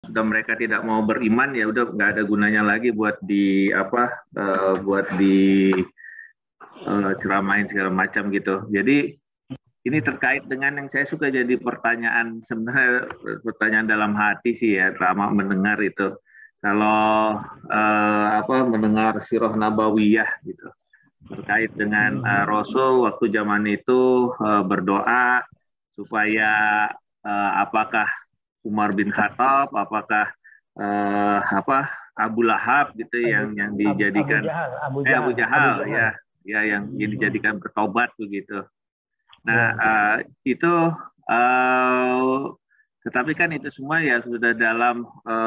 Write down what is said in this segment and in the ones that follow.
sudah mereka tidak mau beriman, ya udah nggak ada gunanya lagi buat ceramain segala macam gitu. Jadi ini terkait dengan yang saya suka jadi pertanyaan, sebenarnya pertanyaan dalam hati sih ya, lama mendengar itu. Kalau mendengar sirah nabawiyah gitu terkait dengan Rasul waktu zaman itu berdoa supaya apakah Umar bin Khattab, apakah Abu Lahab gitu yang dijadikan Abu Jahal ya, ya yang dijadikan bertobat begitu. Nah, itu tetapi kan itu semua ya sudah dalam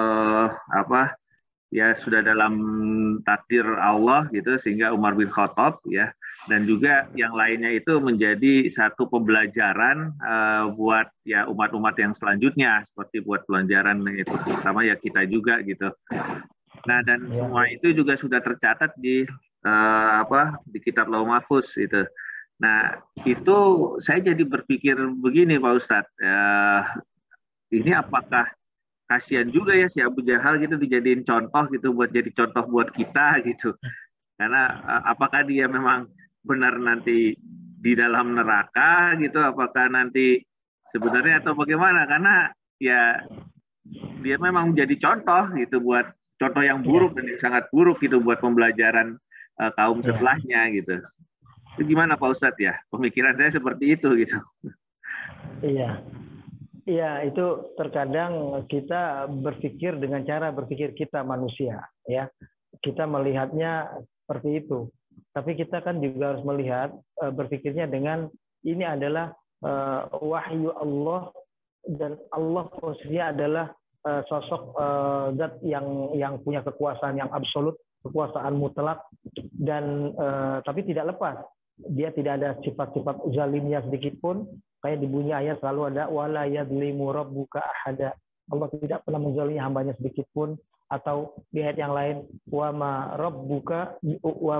ya sudah dalam takdir Allah gitu, sehingga Umar bin Khattab ya dan juga yang lainnya itu menjadi satu pembelajaran buat ya umat-umat yang selanjutnya, seperti buat pelajaran itu terutama ya kita juga gitu. Nah, dan semua itu juga sudah tercatat di di kitab Lauh Mahfuz itu. Nah, itu saya jadi berpikir begini Pak Ustadz, ini apakah kasihan juga ya si Abu Jahal gitu dijadiin contoh gitu, buat jadi contoh buat kita gitu. Karena apakah dia memang benar nanti di dalam neraka gitu, apakah nanti sebenarnya atau bagaimana? Karena ya dia memang menjadi contoh gitu, buat contoh yang buruk dan yang sangat buruk gitu buat pembelajaran kaum setelahnya gitu. Itu gimana Pak Ustadz ya? Pemikiran saya seperti itu gitu. Iya. Iya, itu terkadang kita berpikir dengan cara berpikir kita manusia, ya. Kita melihatnya seperti itu. Tapi kita kan juga harus melihat berpikirnya dengan ini adalah wahyu Allah, dan Allah posisinya adalah sosok zat yang punya kekuasaan yang absolut, kekuasaan mutlak, dan tapi tidak lepas. Dia tidak ada sifat-sifat zalimnya sedikit pun. Kayak di bunyi ayat selalu ada wala yadlimu rabbuka ahada. Allah tidak pernah menzalimi hambanya sedikit pun. Atau di ayat yang lain wa ma rabbuka wa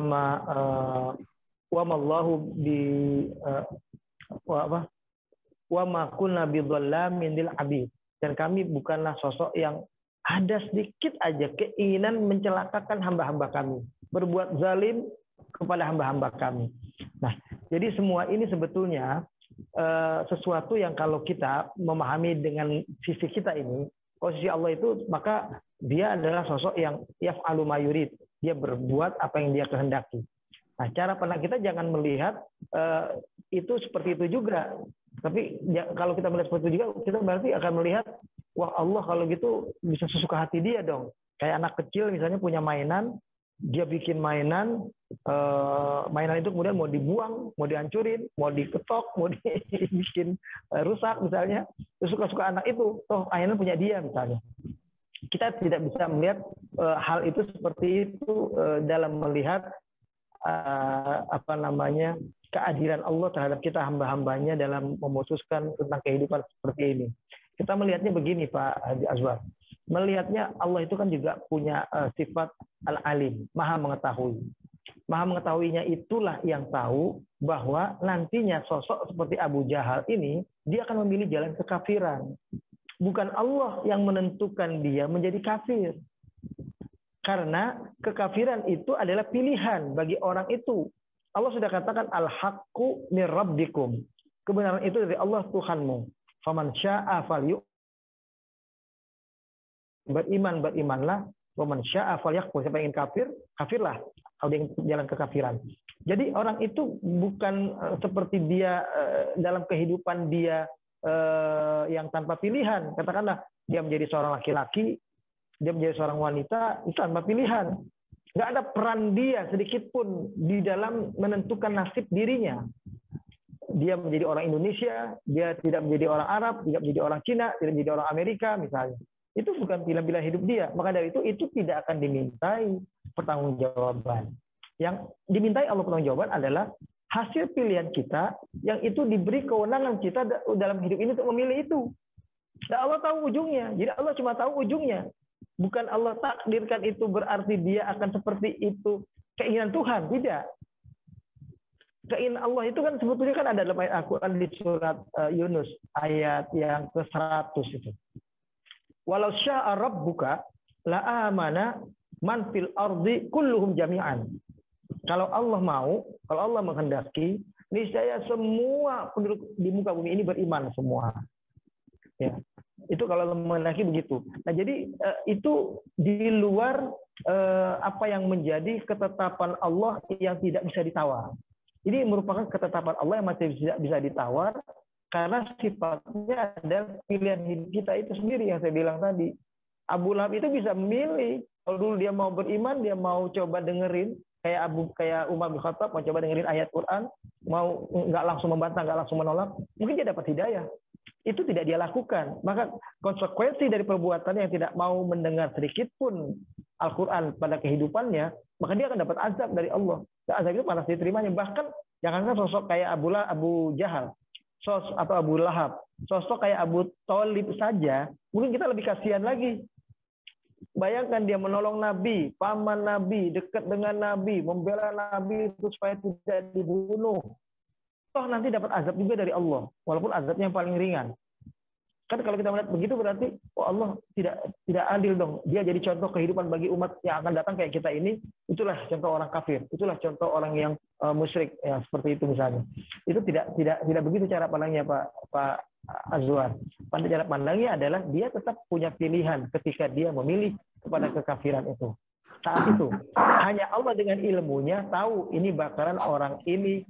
ma Allahu bi wa ma kunna bidzallamin lil abid. Dan kami bukanlah sosok yang ada sedikit aja keinginan mencelakakan hamba-hamba kami, berbuat zalim kepada hamba-hamba kami. Nah, jadi semua ini sebetulnya sesuatu yang kalau kita memahami dengan sisi kita ini, posisi Allah itu, maka dia adalah sosok yang yaf'alu ma yurid. Dia berbuat apa yang dia kehendaki. Nah, cara pandang kita jangan melihat itu seperti itu juga. Tapi kalau kita melihat seperti itu juga, kita berarti akan melihat, wah Allah kalau gitu bisa sesuka hati dia dong. Kayak anak kecil misalnya punya mainan, dia bikin mainan itu kemudian mau dibuang, mau dihancurin, mau diketok, mau dibikin rusak misalnya. Suka-suka anak itu, toh mainan punya dia misalnya. Kita tidak bisa melihat hal itu seperti itu dalam melihat keadilan Allah terhadap kita hamba-hambanya dalam memutuskan tentang kehidupan seperti ini. Kita melihatnya begini Pak Haji Azwar. Melihatnya Allah itu kan juga punya sifat al-alim, maha mengetahui. Maha mengetahuinya itulah yang tahu bahwa nantinya sosok seperti Abu Jahal ini, dia akan memilih jalan kekafiran. Bukan Allah yang menentukan dia menjadi kafir. Karena kekafiran itu adalah pilihan bagi orang itu. Allah sudah katakan al-haqqu mir rabbikum. Kebenaran itu dari Allah Tuhanmu. Faman syaa'a falyu'min. Berimanlah, waman syaa'a falyakfur. Siapa yang ingin kafir, kafirlah. Kalau dia ingin jalan kekafiran. Jadi orang itu bukan seperti dia dalam kehidupan dia yang tanpa pilihan. Katakanlah dia menjadi seorang laki-laki, dia menjadi seorang wanita, itu tanpa pilihan. Nggak ada peran dia sedikit pun di dalam menentukan nasib dirinya. Dia menjadi orang Indonesia, dia tidak menjadi orang Arab, tidak menjadi orang Cina, tidak menjadi orang Amerika misalnya. Itu bukan pilihan-pilihan hidup dia. Maka dari itu tidak akan dimintai pertanggungjawaban. Yang dimintai Allah pertanggungjawaban adalah hasil pilihan kita yang itu diberi kewenangan kita dalam hidup ini untuk memilih itu. Dan Allah tahu ujungnya. Jadi Allah cuma tahu ujungnya. Bukan Allah takdirkan itu berarti dia akan seperti itu keinginan Tuhan. Tidak. Keinginan Allah itu kan sebetulnya kan ada dalam ayat Al-Quran di surat Yunus ayat yang ke-100 itu. walau syaa rabbuka la amana man fil ardi kulluhum jami'an. Kalau Allah mau, kalau Allah menghendaki, niscaya semua penduduk di muka bumi ini beriman semua. Ya. Itu kalau menghendaki begitu. Nah, jadi itu di luar apa yang menjadi ketetapan Allah yang tidak bisa ditawar. Ini merupakan ketetapan Allah yang masih tidak bisa ditawar karena sifatnya adalah pilihan hidup kita itu sendiri yang saya bilang tadi. Abu Lahab itu bisa memilih. Kalau dulu dia mau beriman, dia mau coba dengerin kayak Umar bin Khattab mau coba dengerin ayat Quran, mau nggak langsung membantah, nggak langsung menolak, mungkin dia dapat hidayah. Itu tidak dia lakukan. Maka konsekuensi dari perbuatan yang tidak mau mendengar sedikit pun Al-Quran pada kehidupannya, maka dia akan dapat azab dari Allah. Dan azab itu panas diterimanya. Bahkan jangankan sosok kayak Abu Jahal, atau Abu Lahab, sosok kayak Abu Thalib saja, mungkin kita lebih kasihan lagi. Bayangkan dia menolong Nabi, paman Nabi, dekat dengan Nabi, membela Nabi itu supaya tidak dibunuh. Toh nanti dapat azab juga dari Allah, walaupun azabnya yang paling ringan. Kan kalau kita melihat begitu berarti, oh Allah tidak adil dong. Dia jadi contoh kehidupan bagi umat yang akan datang kayak kita ini. Itulah contoh orang kafir, itulah contoh orang yang musyrik, ya seperti itu misalnya. Itu tidak begitu cara pandangnya Pak Azwar. Cara pandangnya adalah dia tetap punya pilihan ketika dia memilih kepada kekafiran itu. Saat itu hanya Allah dengan ilmunya tahu ini bakalan orang ini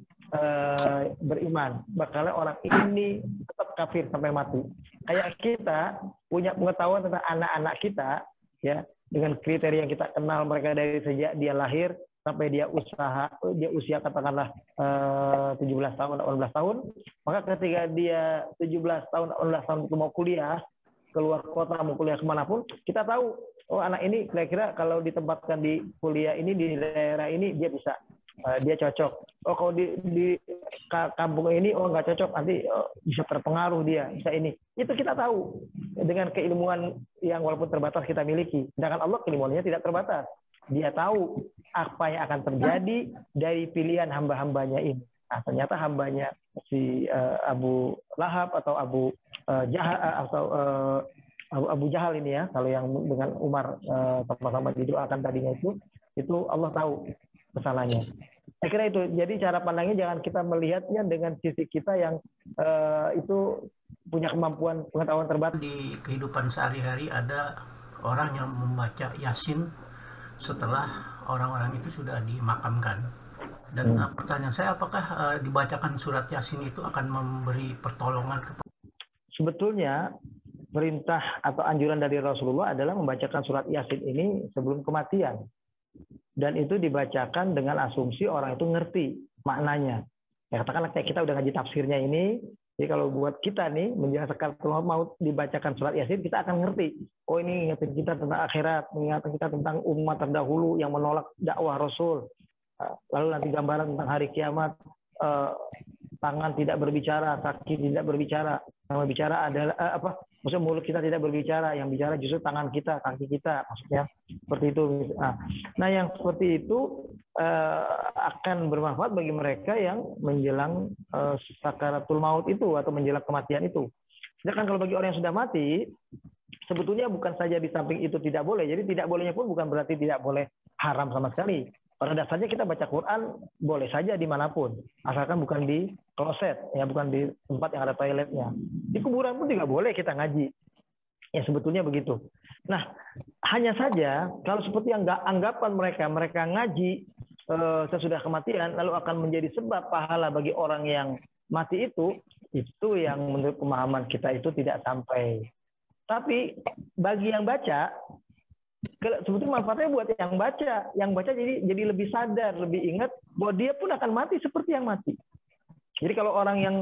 beriman, bakalan orang ini tetap kafir sampai mati. Kayak kita punya pengetahuan tentang anak-anak kita, ya, dengan kriteria yang kita kenal mereka dari sejak dia lahir sampai dia usia katakanlah 17 tahun, 18 tahun, maka ketika dia 17 tahun, 18 tahun itu mau kuliah, keluar kota, mau kuliah kemanapun, kita tahu, oh anak ini kira-kira kalau ditempatkan di kuliah ini, di daerah ini, dia bisa. Dia cocok. Oh kalau di kampung ini oh nggak cocok, nanti bisa terpengaruh dia, bisa ini. Itu kita tahu dengan keilmuan yang walaupun terbatas kita miliki. Sedangkan Allah keilmuannya tidak terbatas. Dia tahu apa yang akan terjadi dari pilihan hamba-hambanya ini. Nah, ternyata hambanya si Abu Lahab atau Abu Jahal ini ya, kalau yang dengan Umar sama-sama didoakan tadinya itu Allah tahu kesalahannya. Saya kira itu. Jadi cara pandangnya jangan kita melihatnya dengan sisi kita yang itu punya kemampuan pengetahuan terbatas. Di kehidupan sehari-hari ada orang yang membaca Yasin setelah orang-orang itu sudah dimakamkan. Dan pertanyaan saya, apakah dibacakan surat Yasin itu akan memberi pertolongan kepada? Sebetulnya perintah atau anjuran dari Rasulullah adalah membacakan surat Yasin ini sebelum kematian. Dan itu dibacakan dengan asumsi orang itu ngerti maknanya. Ya, katakanlah kayak kita udah ngaji tafsirnya ini, jadi kalau buat kita nih menjelang sakaratul maut dibacakan surat Yasin, kita akan ngerti. Oh ini ngingetin kita tentang akhirat, mengingatkan kita tentang umat terdahulu yang menolak dakwah Rasul. Lalu nanti gambaran tentang hari kiamat, tangan tidak berbicara, kaki tidak berbicara. Yang berbicara adalah maksudnya mulut kita tidak berbicara, yang bicara justru tangan kita, kaki kita, maksudnya seperti itu. Nah, yang seperti itu akan bermanfaat bagi mereka yang menjelang sakaratul maut itu atau menjelang kematian itu. Sedangkan kalau bagi orang yang sudah mati, sebetulnya bukan saja di samping itu tidak boleh. Jadi tidak bolehnya pun bukan berarti tidak boleh haram sama sekali. Pada dasarnya kita baca Quran boleh saja dimanapun, asalkan bukan di kloset, ya bukan di tempat yang ada toiletnya. Di kuburan pun juga boleh kita ngaji. Ya sebetulnya begitu. Nah, hanya saja kalau seperti yang anggapan mereka ngaji sesudah kematian lalu akan menjadi sebab pahala bagi orang yang mati itu yang menurut pemahaman kita itu tidak sampai. Tapi bagi yang baca, sebetulnya manfaatnya buat yang baca jadi lebih sadar, lebih ingat bahwa dia pun akan mati seperti yang mati. Jadi kalau orang yang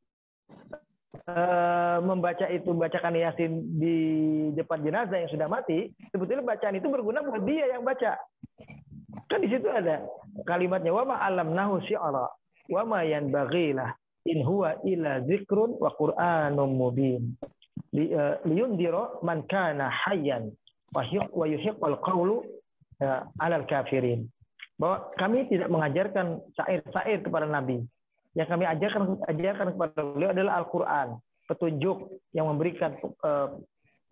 bacakan Yasin di depan jenazah yang sudah mati, sebetulnya bacaan itu berguna buat dia yang baca. Kan di situ ada kalimatnya, wa ma alamnahu syi'ra wa ma yanbaghi lah in huwa illa dzikrun wa qur'anum mubin liyundira man kana hayyan wa yuhiqqal qawlu 'alal kafirin. Bahwa kami tidak mengajarkan syair-syair kepada Nabi. Yang kami ajarkan kepada beliau adalah Al-Quran, petunjuk yang memberikan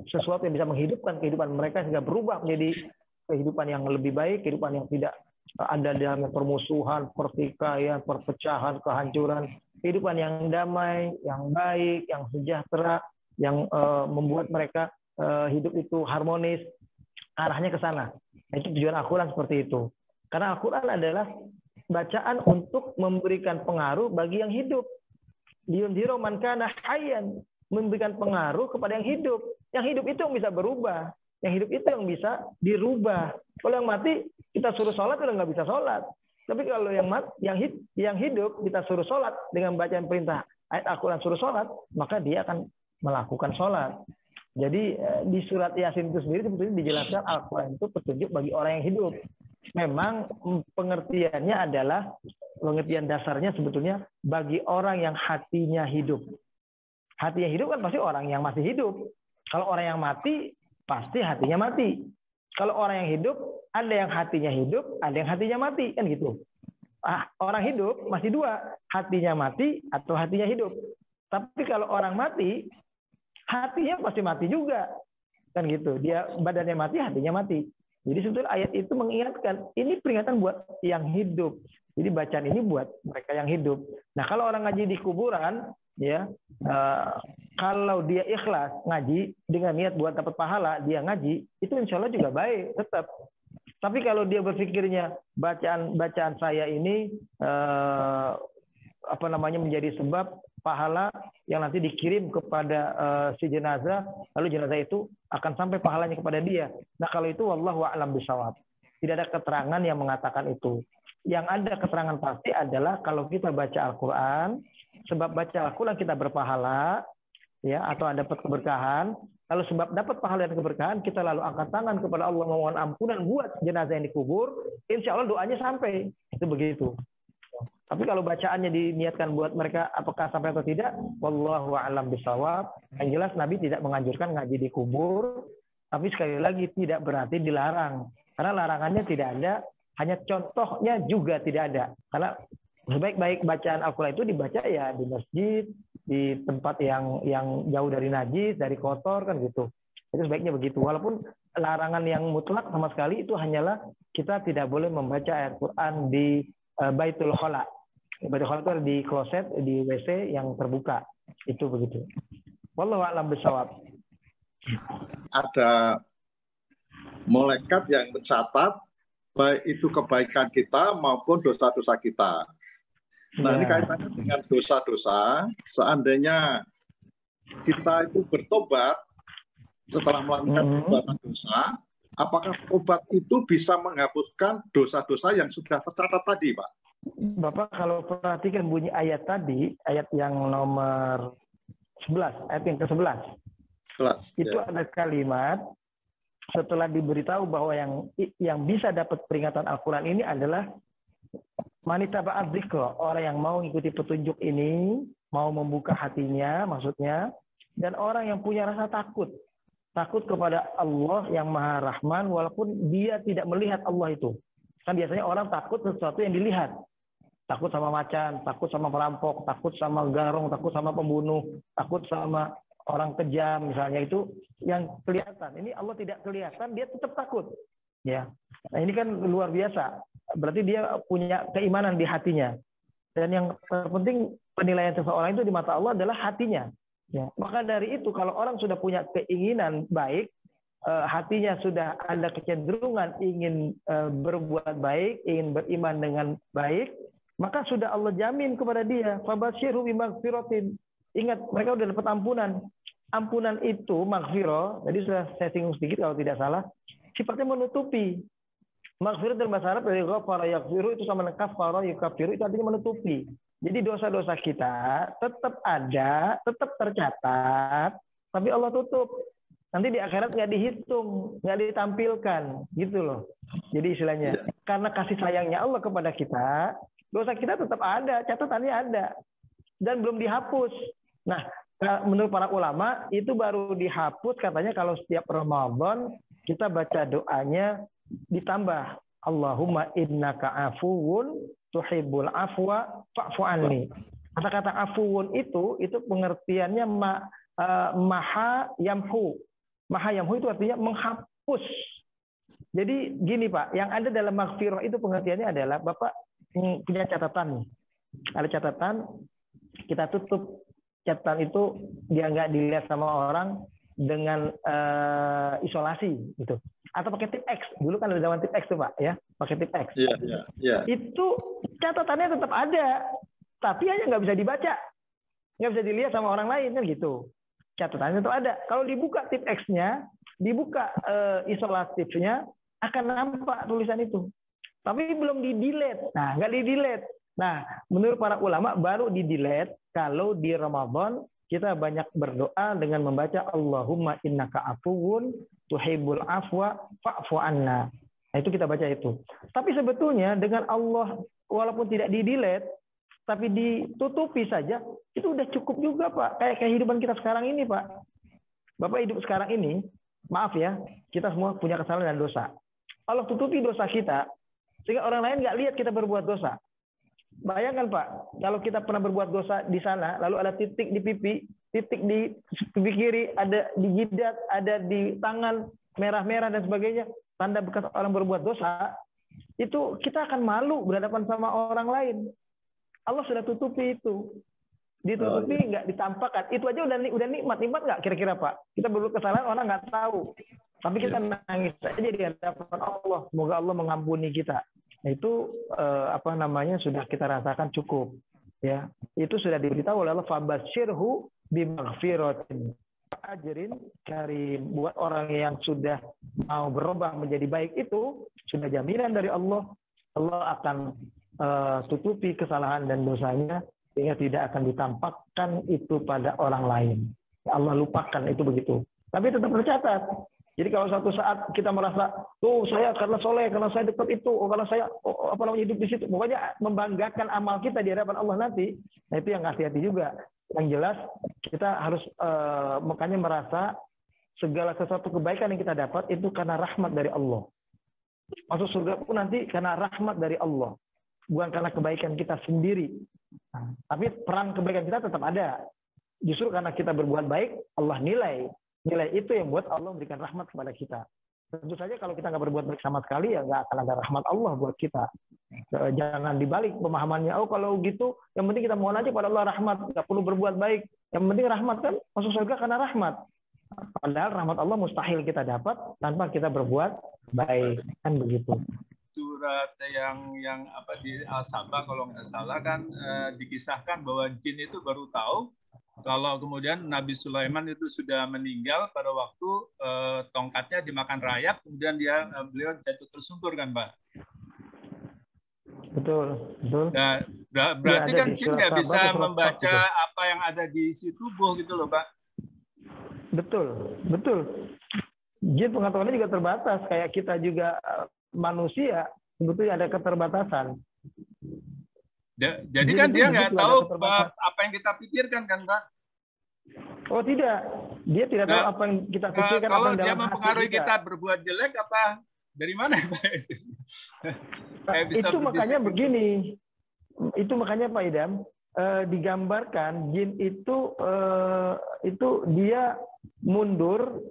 sesuatu yang bisa menghidupkan kehidupan mereka sehingga berubah menjadi kehidupan yang lebih baik, kehidupan yang tidak ada dalam permusuhan, pertikaian, perpecahan, kehancuran, kehidupan yang damai, yang baik, yang sejahtera, yang membuat mereka hidup itu harmonis, arahnya ke sana. Itu tujuan Al-Quran seperti itu. Karena Al-Quran adalah bacaan untuk memberikan pengaruh bagi yang hidup. Liyunziru man kana hayyan, memberikan pengaruh kepada yang hidup. Yang hidup itu yang bisa berubah. Yang hidup itu yang bisa dirubah. Kalau yang mati, kita suruh sholat udah nggak bisa sholat. Tapi kalau yang hidup kita suruh sholat dengan bacaan perintah ayat Al-Quran suruh sholat, maka dia akan melakukan sholat. Jadi di surat Yasin itu sendiri sebetulnya dijelaskan Al-Quran itu petunjuk bagi orang yang hidup. Memang pengertiannya adalah, pengertian dasarnya sebetulnya bagi orang yang hatinya hidup. Hatinya hidup kan pasti orang yang masih hidup. Kalau orang yang mati, pasti hatinya mati. Kalau orang yang hidup, ada yang hatinya hidup, ada yang hatinya mati, kan gitu. Orang hidup masih dua, hatinya mati atau hatinya hidup. Tapi kalau orang mati, hatinya pasti mati juga, kan gitu. Dia badannya mati, hatinya mati. Jadi sebetulnya ayat itu mengingatkan, ini peringatan buat yang hidup. Jadi bacaan ini buat mereka yang hidup. Nah kalau orang ngaji di kuburan, ya kalau dia ikhlas ngaji dengan niat buat dapat pahala, dia ngaji, itu insya Allah juga baik tetap. Tapi kalau dia berpikirnya bacaan saya ini menjadi sebab pahala yang nanti dikirim kepada si jenazah, lalu jenazah itu akan sampai pahalanya kepada dia. Nah kalau itu wallahu a'lam bishawab. Tidak ada keterangan yang mengatakan itu. Yang ada keterangan pasti adalah kalau kita baca Al-Quran, sebab baca Al-Quran kita berpahala, ya, atau dapat keberkahan. Lalu sebab dapat pahala dan keberkahan, kita lalu angkat tangan kepada Allah memohon ampunan buat jenazah yang dikubur, insya Allah doanya sampai. Itu begitu. Tapi kalau bacaannya diniatkan buat mereka apakah sampai atau tidak, wallahu a'lam bishawab. Yang jelas Nabi tidak menganjurkan ngaji di kubur, tapi sekali lagi tidak berarti dilarang. Karena larangannya tidak ada, hanya contohnya juga tidak ada. Karena sebaik-baik bacaan Al-Quran itu dibaca ya di masjid, di tempat yang jauh dari najis, dari kotor, kan gitu. Itu sebaiknya begitu. Walaupun larangan yang mutlak sama sekali itu hanyalah kita tidak boleh membaca ayat Quran di Baitul Khala. Baitul Khala itu ada di kloset, di WC yang terbuka. Itu begitu. Wallahu a'lam bishawab. Ada malaikat yang mencatat baik itu kebaikan kita maupun dosa-dosa kita. Nah, ini kaitannya dengan dosa-dosa. Seandainya kita itu bertobat setelah melakukan perbuatan dosa, apakah tobat itu bisa menghapuskan dosa-dosa yang sudah tercatat tadi, Pak? Bapak kalau perhatikan bunyi ayat tadi, ayat yang nomor 11, ayat yang ke-11. Itu ya. Ada kalimat setelah diberitahu bahwa yang bisa dapat peringatan Al-Quran ini adalah manita ba'adzikro, orang yang mau mengikuti petunjuk ini, mau membuka hatinya maksudnya, dan orang yang punya rasa takut kepada Allah yang Maha Rahman walaupun dia tidak melihat Allah itu. Kan biasanya orang takut sesuatu yang dilihat. Takut sama macan, takut sama perampok, takut sama garong, takut sama pembunuh, takut sama orang kejam misalnya, itu yang kelihatan. Ini Allah tidak kelihatan, dia tetap takut. Ya. Nah, ini kan luar biasa. Berarti dia punya keimanan di hatinya. Dan yang terpenting penilaian seseorang itu di mata Allah adalah hatinya. Ya. Maka dari itu kalau orang sudah punya keinginan baik, hatinya sudah ada kecenderungan ingin berbuat baik, ingin beriman dengan baik, maka sudah Allah jamin kepada dia, fabasyirhu bimaghfiratin. Ingat, mereka sudah dapat ampunan. Ampunan itu maghfirah, jadi sudah saya singgung sedikit kalau tidak salah, sifatnya menutupi. Maghfirah dalam bahasa Arab dari ghafara yaghfiru itu sama dengan kafara yukaffiru, itu artinya menutupi. Jadi dosa-dosa kita tetap ada, tetap tercatat, tapi Allah tutup. Nanti di akhirat nggak dihitung, nggak ditampilkan, gitu loh. Jadi istilahnya, karena kasih sayangnya Allah kepada kita, dosa kita tetap ada, catatannya ada, dan belum dihapus. Nah, menurut para ulama itu baru dihapus katanya kalau setiap Ramadan kita baca doanya ditambah Allahumma innaka afuwun tuhibbul afwa fa'fu anni. Kata-kata afuwun itu pengertiannya maha yamhu. Maha yamhu itu artinya menghapus. Jadi gini Pak, yang ada dalam maghfirah itu pengertiannya adalah Bapak punya catatan nih. Ada catatan, kita tutup catatan itu dia nggak dilihat sama orang dengan isolasi gitu. Atau pakai tip X. Dulu kan ada zaman tip X tuh Pak ya, pakai tip X. Itu catatannya tetap ada, tapi hanya nggak bisa dibaca, nggak bisa dilihat sama orang lain kan gitu. Catatannya tetap ada. Kalau dibuka tip X-nya, dibuka isolatifnya, akan nampak tulisan itu. Tapi belum di-delete. Nah, nggak di-delete. Nah, menurut para ulama baru di-delete kalau di Ramadan kita banyak berdoa dengan membaca Allahumma innaka afuwun tuhibbul afwa fa'fu anna. Nah, itu kita baca itu. Tapi sebetulnya dengan Allah walaupun tidak di-delete tapi ditutupi saja, itu udah cukup juga, Pak. Kayak kehidupan kita sekarang ini, Pak. Bapak hidup sekarang ini, maaf ya, kita semua punya kesalahan dan dosa. Allah tutupi dosa kita, sehingga orang lain nggak lihat kita berbuat dosa. Bayangkan, Pak, kalau kita pernah berbuat dosa di sana, lalu ada titik di pipi, titik di pipi kiri, ada di jidat, ada di tangan, merah-merah dan sebagainya, tanda bekas orang berbuat dosa, itu kita akan malu berhadapan sama orang lain. Allah sudah tutupi itu, ditutupi nggak ditampakkan. Itu aja udah nikmat nggak kira-kira Pak? Kita berbuat kesalahan orang nggak tahu, tapi kita nangis aja di hadapan Allah. Semoga Allah mengampuni kita. Nah, itu sudah kita rasakan cukup. Ya, itu sudah diberitahu oleh Allah. Fabasyirhu bimaghfiratin ajrin karim. Buat orang yang sudah mau berubah menjadi baik itu sudah jaminan dari Allah. Allah akan tutupi kesalahan dan dosanya sehingga tidak akan ditampakkan itu pada orang lain. Ya Allah lupakan itu begitu. Tapi tetap tercatat. Jadi kalau suatu saat kita merasa, saya karena soleh, karena saya dekat itu, karena saya hidup di situ, pokoknya membanggakan amal kita di hadapan Allah nanti, nah itu yang hati-hati juga. Yang jelas kita harus makanya merasa segala sesuatu kebaikan yang kita dapat itu karena rahmat dari Allah. Masuk surga pun nanti karena rahmat dari Allah. Bukan karena kebaikan kita sendiri. Nah, tapi peran kebaikan kita tetap ada. Justru karena kita berbuat baik, Allah nilai. Nilai itu yang buat Allah memberikan rahmat kepada kita. Tentu saja kalau kita nggak berbuat baik sama sekali, ya nggak akan ada rahmat Allah buat kita. Jangan dibalik pemahamannya, kalau gitu, yang penting kita mohon aja pada Allah rahmat. Nggak perlu berbuat baik. Yang penting rahmat kan, masuk surga karena rahmat. Padahal rahmat Allah mustahil kita dapat tanpa kita berbuat baik. Kan begitu. Surat yang di Al-Sabah kalau nggak salah kan dikisahkan bahwa jin itu baru tahu kalau kemudian Nabi Sulaiman itu sudah meninggal pada waktu tongkatnya dimakan rayap, kemudian beliau jatuh tersungkur kan, Pak? Betul. Nah, berarti kan jin nggak bisa membaca apa yang ada di isi tubuh gitu loh, Pak? Betul. Jin pengetahuannya juga terbatas, kayak kita juga manusia sebetulnya ada keterbatasan. Jadi kan dia nggak tahu apa yang kita pikirkan kan, Pak? Oh tidak, dia tidak tahu apa yang kita pikirkan. Kalau dia mempengaruhi kita berbuat jelek apa dari mana, Pak? Itu makanya begini, itu makanya Pak Idam digambarkan jin itu dia mundur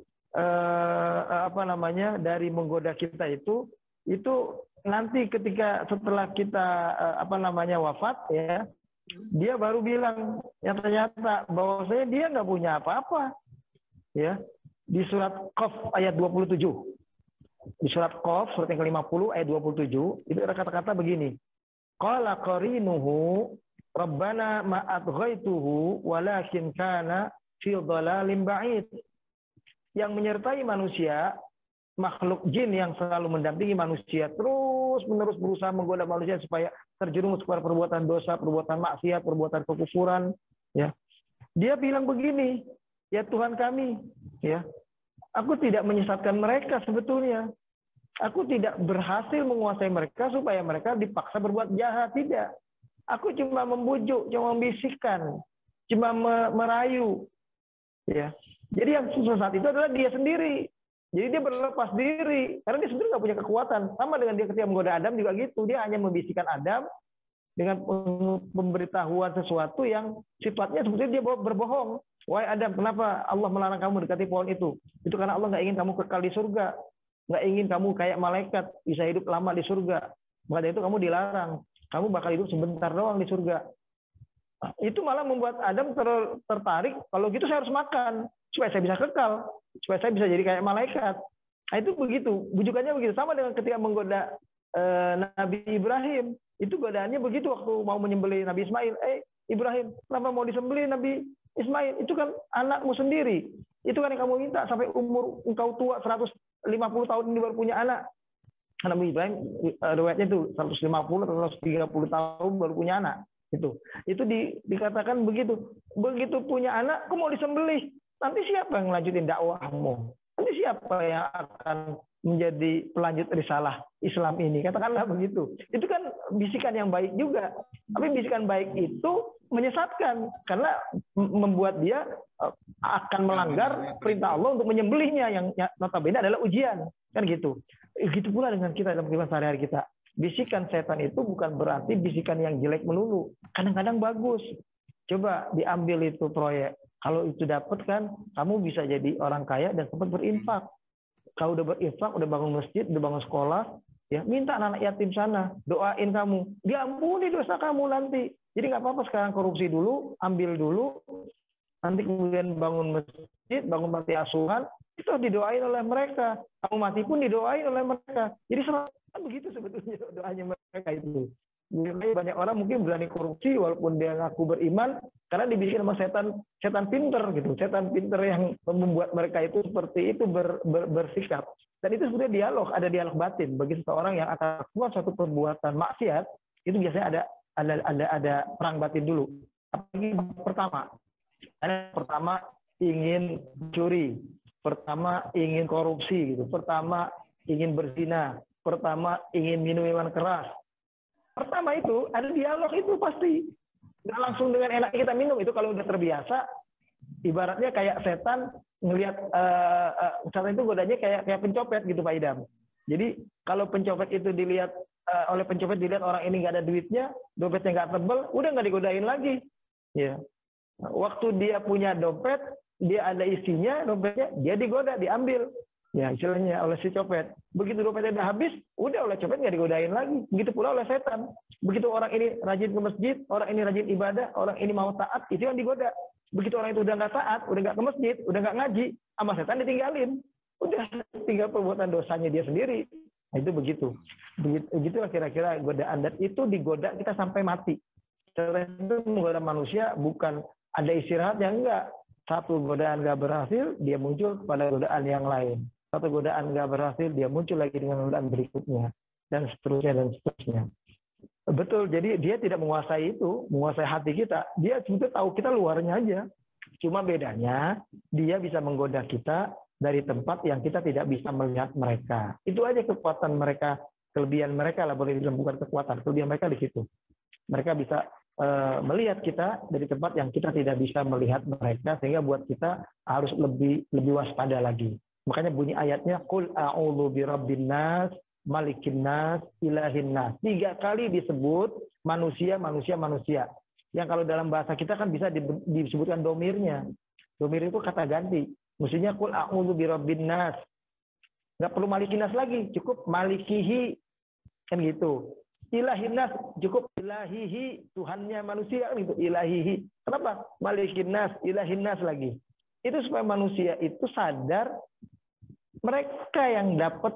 dari menggoda kita itu nanti ketika setelah kita wafat ya, dia baru bilang ternyata bahwasanya dia nggak punya apa-apa ya. Di surat Qaf ayat 27, di surat Qaf surat yang ke-50 ayat 27 itu ada kata-kata begini, qala qarinuhu rabbana ma adghaituhu walakin kana fi dhalalin ba'id. Yang menyertai manusia, makhluk jin yang selalu mendampingi manusia terus-menerus berusaha menggoda manusia supaya terjerumus kepada perbuatan dosa, perbuatan maksiat, perbuatan kekufuran, ya. Dia bilang begini, ya Tuhan kami, ya, aku tidak menyesatkan mereka sebetulnya. Aku tidak berhasil menguasai mereka supaya mereka dipaksa berbuat jahat, tidak. Aku cuma membujuk, cuma membisikkan, cuma merayu, ya. Jadi yang susah saat itu adalah dia sendiri. Jadi dia berlepas diri, karena dia sendiri nggak punya kekuatan. Sama dengan dia ketika menggoda Adam juga gitu. Dia hanya membisikkan Adam dengan pemberitahuan sesuatu yang sifatnya sebetulnya dia berbohong. Wahai Adam, kenapa Allah melarang kamu dekati pohon itu? Itu karena Allah nggak ingin kamu kekal di surga. Nggak ingin kamu kayak malaikat, bisa hidup lama di surga. Maka dari itu kamu dilarang. Kamu bakal hidup sebentar doang di surga. Nah, itu malah membuat Adam tertarik, kalau gitu saya harus makan, supaya saya bisa kekal, supaya saya bisa jadi kayak malaikat. Nah, itu begitu, bujukannya begitu. Sama dengan ketika menggoda Nabi Ibrahim. Itu godaannya begitu waktu mau menyembelih Nabi Ismail. Ibrahim, kenapa mau disembelih Nabi Ismail? Itu kan anakmu sendiri. Itu kan yang kamu minta, sampai umur engkau tua 150 tahun ini baru punya anak. Nabi Ibrahim riwayatnya itu 150 atau 130 tahun baru punya anak. Itu dikatakan begitu. Begitu punya anak, kok mau disembelih? Nanti siapa yang lanjutin dakwahmu? Nanti siapa yang akan menjadi pelanjut risalah Islam ini? Katakanlah begitu. Itu kan bisikan yang baik juga. Tapi bisikan baik itu menyesatkan karena membuat dia akan melanggar perintah Allah untuk menyembelihnya, yang notabene adalah ujian, kan gitu. Begitu pula dengan kita dalam kehidupan sehari-hari kita. Bisikan setan itu bukan berarti bisikan yang jelek melulu. Kadang-kadang bagus. Coba diambil itu proyek. Kalau itu dapat kan, kamu bisa jadi orang kaya dan sempat berinfak. Kalau udah berinfak, udah bangun masjid, udah bangun sekolah, ya minta anak yatim sana, doain kamu. Diampuni dosa kamu nanti. Jadi nggak apa-apa sekarang korupsi dulu, ambil dulu, nanti kemudian bangun masjid, bangun panti asuhan, itu didoain oleh mereka. Kamu mati pun didoain oleh mereka. Jadi kan begitu sebetulnya doanya mereka itu. Jadi banyak orang mungkin berani korupsi walaupun dia ngaku beriman karena dibikin sama setan pinter gitu. Setan pinter yang membuat mereka itu seperti itu bersikap. Dan itu sebenarnya ada dialog batin bagi seseorang yang akan melakukan suatu perbuatan maksiat, itu biasanya ada perang batin dulu. Apalagi pertama ingin curi, pertama ingin korupsi gitu, pertama ingin berzina, pertama ingin minum minuman keras. Pertama itu ada dialog itu pasti. Nggak langsung dengan enak kita minum, itu kalau udah terbiasa, ibaratnya kayak setan ngelihat setan itu godanya kayak pencopet gitu Pak Idam. Jadi kalau pencopet itu dilihat oleh pencopet, dilihat orang ini nggak ada duitnya, dompetnya nggak tebel, udah nggak digodain lagi. Ya. Waktu dia punya dompet, dia ada isinya dompetnya, dia digoda, diambil. Ya, istilahnya oleh si copet. Begitu dompetnya udah habis, udah oleh copet nggak digodain lagi. Begitu pula oleh setan. Begitu orang ini rajin ke masjid, orang ini rajin ibadah, orang ini mau taat, itu yang digoda. Begitu orang itu udah nggak taat, udah nggak ke masjid, udah nggak ngaji, sama setan ditinggalin. Udah tinggal perbuatan dosanya dia sendiri. Nah, itu begitu. Begitulah kira-kira godaan. Dan itu digoda kita sampai mati. Setan itu menggoda manusia bukan ada istirahatnya, enggak. Satu godaan nggak berhasil, dia muncul pada godaan yang lain. Satu godaan nggak berhasil, dia muncul lagi dengan godaan berikutnya. Dan seterusnya, dan seterusnya. Betul, jadi dia tidak menguasai itu, menguasai hati kita. Dia sebetulnya tahu kita luarnya aja. Cuma bedanya, dia bisa menggoda kita dari tempat yang kita tidak bisa melihat mereka. Itu aja kekuatan mereka, kelebihan mereka lah, boleh dibilang bukan kekuatan, kelebihan mereka di situ. Mereka bisa melihat kita dari tempat yang kita tidak bisa melihat mereka, sehingga buat kita harus lebih waspada lagi. Makanya bunyi ayatnya, Qul a'udzu birabbin nas, malikin nas, ilahin nas. 3 kali disebut manusia. Yang kalau dalam bahasa kita kan bisa disebutkan domirnya. Domir itu kata ganti. Mestinya Qul a'udzu birabbin nas. Nggak perlu malikin nas lagi, cukup malikihi. Kan gitu. Ilahin nas, cukup ilahihi, Tuhannya manusia, gitu. Ilahihi. Kenapa? Malikin nas, ilahin nas lagi. Itu supaya manusia itu sadar mereka yang dapat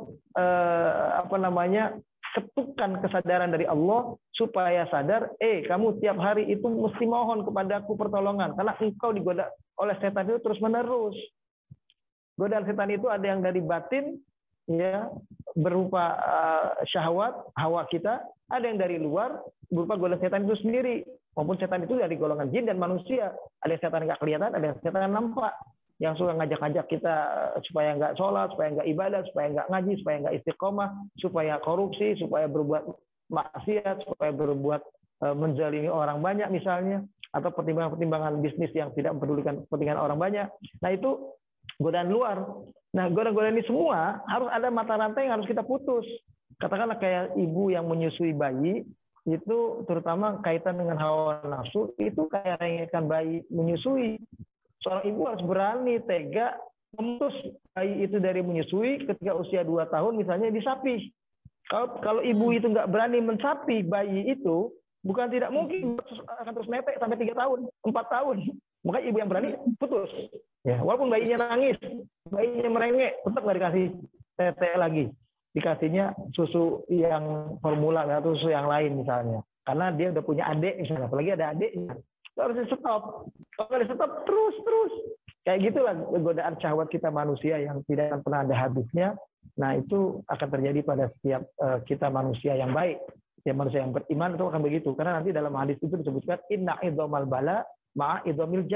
ketukan kesadaran dari Allah, supaya sadar, kamu tiap hari itu mesti mohon kepadaku pertolongan karena engkau digoda oleh setan itu terus menerus. Godaan setan itu ada yang dari batin, ya, berupa syahwat hawa kita, ada yang dari luar berupa godaan setan itu sendiri, maupun setan itu dari golongan jin dan manusia. Ada yang setan nggak kelihatan, ada yang setan nampak, yang suka ngajak-ngajak kita supaya nggak sholat, supaya nggak ibadah, supaya nggak ngaji, supaya nggak istiqomah, supaya korupsi, supaya berbuat maksiat, supaya berbuat menzalimi orang banyak misalnya, atau pertimbangan-pertimbangan bisnis yang tidak mempedulikan kepentingan orang banyak. Nah, itu godaan luar. Nah, godaan-godaan ini semua harus ada mata rantai yang harus kita putus. Katakanlah kayak ibu yang menyusui bayi, itu terutama kaitan dengan hawa nafsu, itu kayak rengekkan bayi menyusui. Seorang ibu harus berani, tega, memutus bayi itu dari menyusui ketika usia 2 tahun misalnya di sapi. Kalau ibu itu nggak berani mensapi bayi itu, bukan tidak mungkin akan terus netek sampai 3 tahun, 4 tahun. Maka ibu yang berani putus. Ya, walaupun bayinya nangis, bayinya merengek, tetap nggak dikasih tete lagi. Dikasihnya susu yang formula atau susu yang lain misalnya. Karena dia udah punya adik misalnya, apalagi ada adiknya. Harus di stop. Kalau di stop terus. Kayak gitulah godaan syahwat kita manusia yang tidak akan pernah ada habisnya. Nah, itu akan terjadi pada setiap kita manusia yang baik. Ya, manusia yang beriman itu akan begitu. Karena nanti dalam hadis itu disebutkan inna idzamal bala ma'a idzamil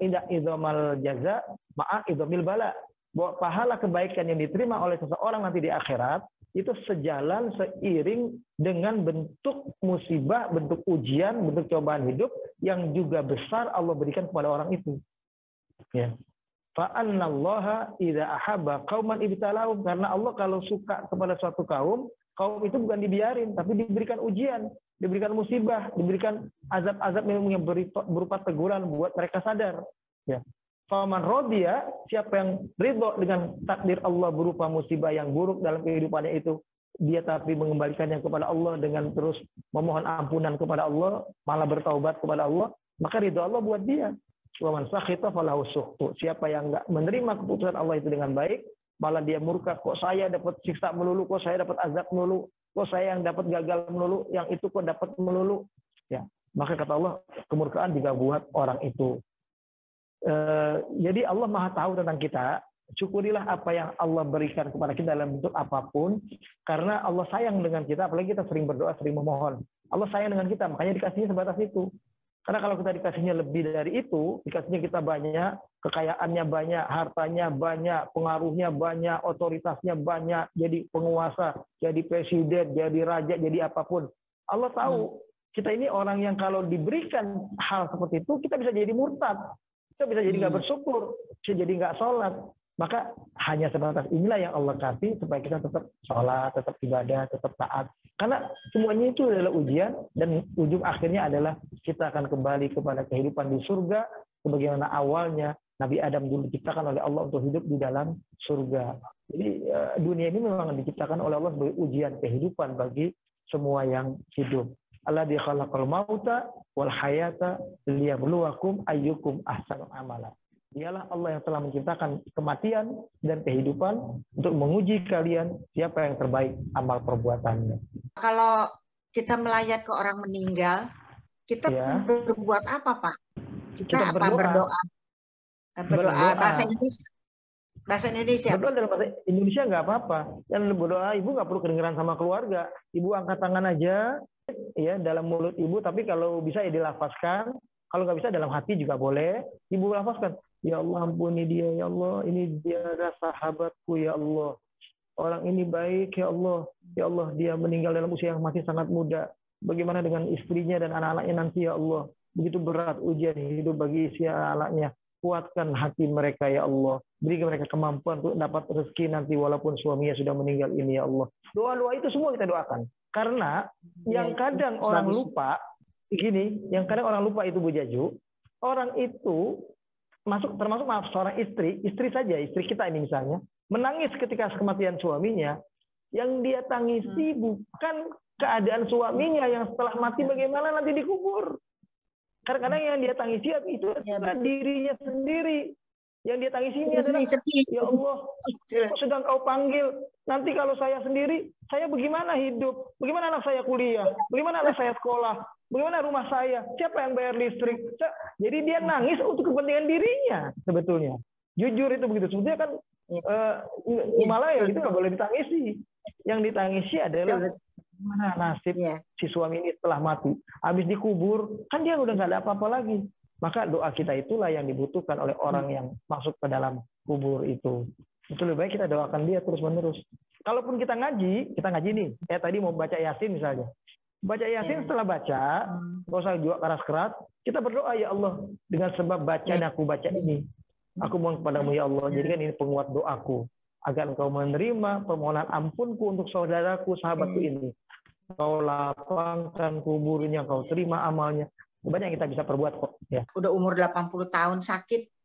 jaza ma'a idzamil bala. Bahwa pahala kebaikan yang diterima oleh seseorang nanti di akhirat itu sejalan seiring dengan bentuk musibah, bentuk ujian, bentuk cobaan hidup yang juga besar Allah berikan kepada orang itu. Ya. Fa'annallaha idza ahabba qauman ibtalahum, karena Allah kalau suka kepada suatu kaum itu bukan dibiarin tapi diberikan ujian, diberikan musibah, diberikan azab-azab yang berupa teguran buat mereka sadar. Ya. Faman rodiya, siapa yang ridho dengan takdir Allah berupa musibah yang buruk dalam kehidupannya itu, dia tapi mengembalikannya kepada Allah dengan terus memohon ampunan kepada Allah, malah bertaubat kepada Allah, maka ridho Allah buat dia. Waman sakhita falahu sukhtu. Siapa yang enggak menerima keputusan Allah itu dengan baik, malah dia murka, kok saya dapat siksa melulu, kok saya dapat azab melulu, kok saya yang dapat gagal melulu, yang itu kok dapat melulu. Ya, maka kata Allah, kemurkaan juga buat orang itu. Jadi Allah Maha tahu tentang kita. Syukurilah apa yang Allah berikan kepada kita dalam bentuk apapun, karena Allah sayang dengan kita. Apalagi kita sering berdoa, sering memohon, Allah sayang dengan kita, makanya dikasihnya sebatas itu. Karena kalau kita dikasihnya lebih dari itu, dikasihnya kita banyak, kekayaannya banyak, hartanya banyak, pengaruhnya banyak, otoritasnya banyak, jadi penguasa, jadi presiden, jadi raja, jadi apapun, Allah tahu kita ini orang yang kalau diberikan hal seperti itu, kita bisa jadi murtad. Kita bisa jadi nggak bersyukur, bisa jadi nggak sholat. Maka hanya sebatas inilah yang Allah kasih supaya kita tetap sholat, tetap ibadah, tetap taat. Karena semuanya itu adalah ujian dan ujung akhirnya adalah kita akan kembali kepada kehidupan di surga sebagaimana awalnya Nabi Adam dulu diciptakan oleh Allah untuk hidup di dalam surga. Jadi dunia ini memang diciptakan oleh Allah sebagai ujian kehidupan bagi semua yang hidup. Alladzi khalaqal mauta wal hayata liyabluwakum ayyukum ahsanu amala. Dialah Allah yang telah menciptakan kematian dan kehidupan untuk menguji kalian siapa yang terbaik amal perbuatannya. Kalau kita melayat ke orang meninggal, kita berbuat apa, Pak? Kita apa? Berdoa. Bahasa Indonesia. Bahasa Indonesia. Berdoa dalam bahasa Indonesia nggak apa-apa. Dan berdoa ibu nggak perlu kedengeran sama keluarga. Ibu angkat tangan aja, ya dalam mulut ibu. Tapi kalau bisa ya dilafazkan. Kalau nggak bisa dalam hati juga boleh. Ibu lafazkan. Ya Allah ampuni dia, ya Allah ini dia adalah sahabatku, ya Allah. Orang ini baik, ya Allah. Ya Allah dia meninggal dalam usia yang masih sangat muda. Bagaimana dengan istrinya dan anak-anaknya nanti, ya Allah. Begitu berat ujian hidup bagi si anaknya. Kuatkan hati mereka, ya Allah. Berikan mereka kemampuan untuk dapat rezeki nanti walaupun suaminya sudah meninggal ini, ya Allah. Doa-doa itu semua kita doakan. Karena yang kadang orang lupa, begini, yang kadang orang lupa itu Bu Jaju, orang itu termasuk seorang istri saja, istri kita ini misalnya, menangis ketika kematian suaminya, yang dia tangisi bukan keadaan suaminya yang setelah mati bagaimana nanti dikubur. Kadang-kadang yang dia tangisi itu adalah dirinya sendiri. Yang dia tangisi ini adalah, ya Allah, kok sedang kau panggil, nanti kalau saya sendiri, saya bagaimana hidup, bagaimana anak saya kuliah, bagaimana anak saya sekolah, bagaimana rumah saya, siapa yang bayar listrik. Jadi dia nangis untuk kepentingan dirinya sebetulnya. Jujur itu begitu. Sebetulnya kan malah ya itu nggak boleh ditangisi. Yang ditangisi adalah gimana nasib si suami ini setelah mati. Habis dikubur, kan dia udah nggak ada apa-apa lagi. Maka doa kita itulah yang dibutuhkan oleh orang yang masuk ke dalam kubur itu. Itu lebih baik kita doakan dia terus-menerus. Kalaupun kita ngaji nih. Saya tadi mau baca Yasin misalnya. Baca Yasin setelah baca, nggak usah juga keras-keras. Kita berdoa, ya Allah, dengan sebab bacaan aku baca ini. Aku mohon kepadamu, ya Allah, jadikan ini penguat doaku. Agar engkau menerima permohonan ampunku untuk saudaraku, sahabatku ini. Kau lapangkan kuburnya, kau terima amalnya. Banyak yang kita bisa perbuat kok. Ya. Udah umur 80 tahun sakit,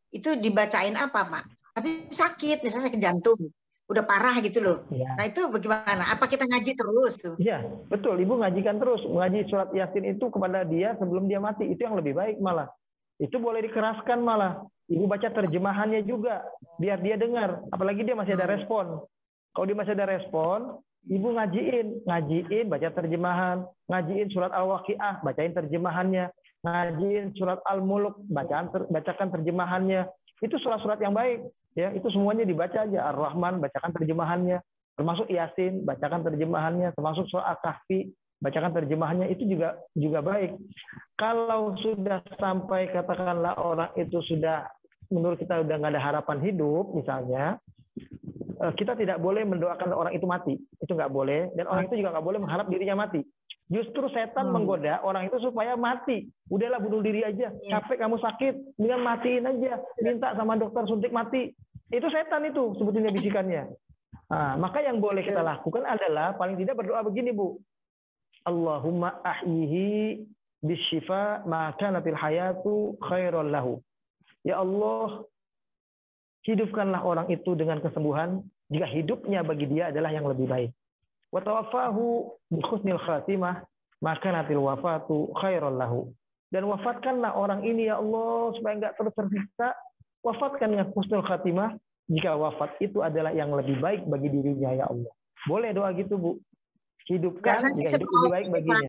itu dibacain apa, Pak? Tapi sakit, misalnya sakit jantung, udah parah gitu loh. Ya. Nah itu bagaimana? Apa kita ngaji terus tuh? Iya, betul. Ibu ngajikan terus. Mengaji surat Yasin itu kepada dia sebelum dia mati. Itu yang lebih baik malah. Itu boleh dikeraskan malah. Ibu baca terjemahannya juga, biar dia dengar. Apalagi dia masih ada respon. Kalau dia masih ada respon, ibu ngajiin, baca terjemahan. Ngajiin surat Al-Waqiah, bacain terjemahannya. Ngajiin surat Al-Mulk, bacakan terjemahannya. Itu surat-surat yang baik. Ya, itu semuanya dibaca aja. Ar-Rahman, bacakan terjemahannya. Termasuk Yasin, bacakan terjemahannya. Termasuk surat Al-Kahfi, bacakan terjemahannya. Itu juga baik. Kalau sudah sampai katakanlah orang itu sudah, menurut kita udah nggak ada harapan hidup, misalnya, kita tidak boleh mendoakan orang itu mati. Itu nggak boleh. Dan orang itu juga nggak boleh mengharap dirinya mati. Justru setan menggoda orang itu supaya mati. Udahlah bunuh diri aja. Capek kamu sakit, dengan matiin aja. Minta sama dokter suntik mati. Itu setan itu sebetulnya bisikannya. Nah, maka yang boleh kita lakukan adalah paling tidak berdoa begini, Bu. Allahumma ahyihi bisyifa maka natil hayatu khairan lahu. Ya Allah, hidupkanlah orang itu dengan kesembuhan jika hidupnya bagi dia adalah yang lebih baik. Wa tawaffahu bi husnil khatimah maka natil wafatu khairan lahu. Dan wafatkanlah orang ini ya Allah supaya enggak terus tersiksa. Wafatkan dengan husnul khatimah jika wafat itu adalah yang lebih baik bagi dirinya ya Allah. Boleh doa gitu, Bu. Hidupkan jika hidup lebih baik baginya.